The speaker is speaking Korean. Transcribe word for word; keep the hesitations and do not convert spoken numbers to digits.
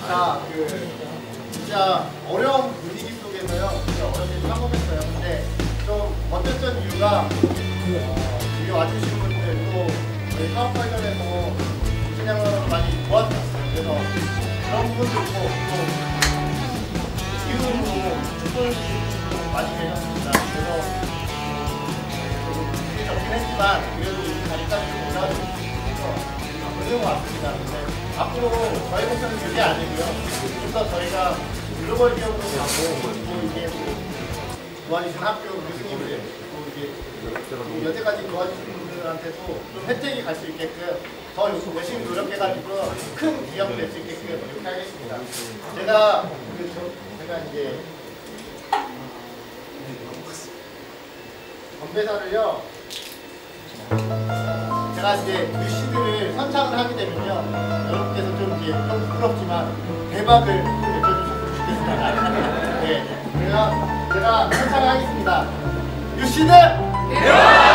자, 그 진짜 어려운 분위기 속에서요, 진짜 어렵게 성공했어요. 근데 좀 어땠던 이유가 어, 여기 와주신 분들 또 저희 사업 관련해서 진행을 많이 도와주셨어요. 그래서 그런 부분도 있고 또 기운으로 축구를 많이 계셨습니다. 그래서 좀 힘이 적긴 했지만 그래도 이 자리까지 올라올 수 있어서 그런 것 같습니다. 근데 앞으로 저희 목표는 그게 아니고요. 좀 더 저희가 글로벌 기업으로 가고 또 이게 도와주신 학교 교수님들 또 이게 여태까지 도와주신 분들한테도 좀 혜택이 갈 수 있게끔 더 열심히 노력해가지고 큰 기업이 될 수 있게끔 노력하겠습니다. 제가 그 저, 제가 이제 건배사를요. 제가 이제 뮤시드를 선창을 하게 되면요, 여러분께서 좀 이제 좀 부끄럽지만 대박을 외쳐주셨으면 좋겠습니다. 네, 그래서 제가 선창을 하겠습니다. 뮤시드 대박!